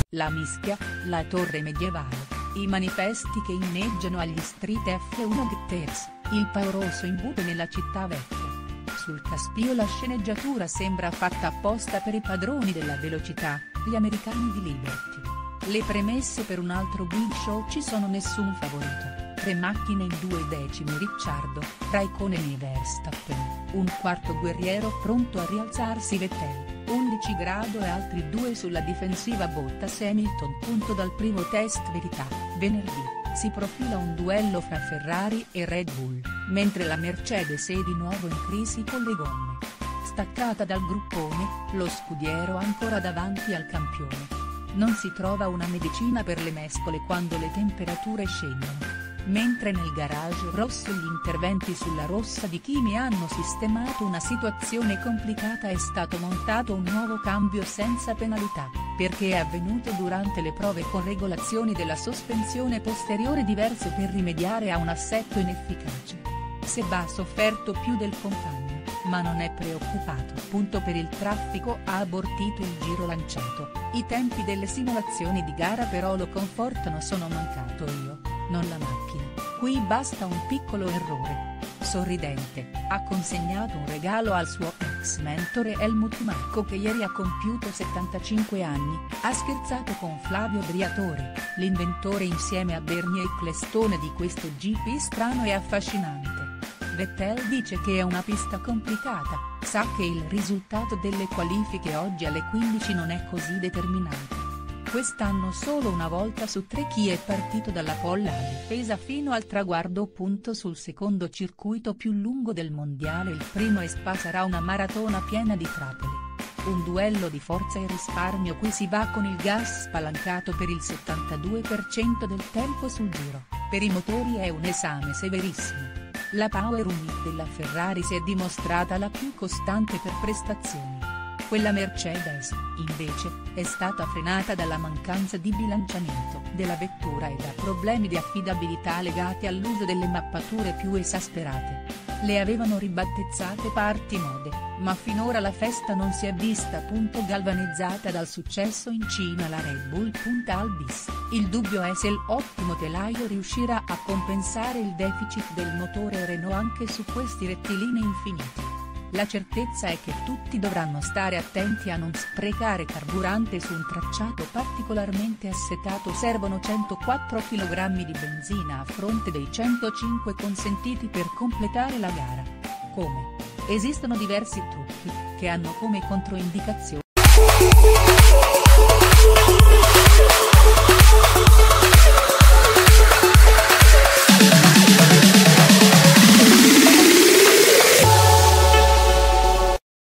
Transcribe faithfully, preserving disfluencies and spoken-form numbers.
La mischia, la torre medievale, i manifesti che inneggiano agli Street F uno Getters, il pauroso imbuto nella città vecchia. Sul Caspio la sceneggiatura sembra fatta apposta per i padroni della velocità, gli americani di Liberty. Le premesse per un altro big show ci sono: nessun favorito, tre macchine in due decimi Ricciardo, Raikkonen e Verstappen, un quarto guerriero pronto a rialzarsi Vettel, undici grado e altri due sulla difensiva Bottas Hamilton. Punto dal primo test verità, venerdì, si profila un duello fra Ferrari e Red Bull, mentre la Mercedes è di nuovo in crisi con le gomme. Staccata dal gruppone, lo scudiero ancora davanti al campione. Non si trova una medicina per le mescole quando le temperature scendono. Mentre nel garage rosso gli interventi sulla rossa di Kimi hanno sistemato una situazione complicata, è stato montato un nuovo cambio senza penalità, perché è avvenuto durante le prove con regolazioni della sospensione posteriore diverse per rimediare a un assetto inefficace. Seba ha sofferto più del compagno, ma non è preoccupato. Punto per il traffico ha abortito il giro lanciato, i tempi delle simulazioni di gara però lo confortano: sono mancato io, non la macchina, qui basta un piccolo errore. Sorridente, ha consegnato un regalo al suo ex mentore Helmut Marko, che ieri ha compiuto settantacinque anni, ha scherzato con Flavio Briatore, l'inventore insieme a Bernie Ecclestone di questo G P strano e affascinante. Vettel dice che è una pista complicata, sa che il risultato delle qualifiche oggi alle quindici non è così determinante. Quest'anno solo una volta su tre chi è partito dalla pole ha difesa fino al traguardo. Punto sul secondo circuito più lungo del mondiale, il primo Spa sarà una maratona piena di trappole. Un duello di forza e risparmio, qui si va con il gas spalancato per il settantadue per cento del tempo sul giro, per i motori è un esame severissimo. La Power Unit della Ferrari si è dimostrata la più costante per prestazioni. Quella Mercedes, invece, è stata frenata dalla mancanza di bilanciamento della vettura e da problemi di affidabilità legati all'uso delle mappature più esasperate. Le avevano ribattezzate parti mode, ma finora la festa non si è vista. Galvanizzata dal successo in Cina, la Red Bull punta al bis, il dubbio è se l'ottimo telaio riuscirà a compensare il deficit del motore Renault anche su questi rettilinei infiniti. La certezza è che tutti dovranno stare attenti a non sprecare carburante su un tracciato particolarmente assetato. Servono centoquattro chilogrammi di benzina a fronte dei centocinque consentiti per completare la gara. Come? Esistono diversi trucchi, che hanno come controindicazione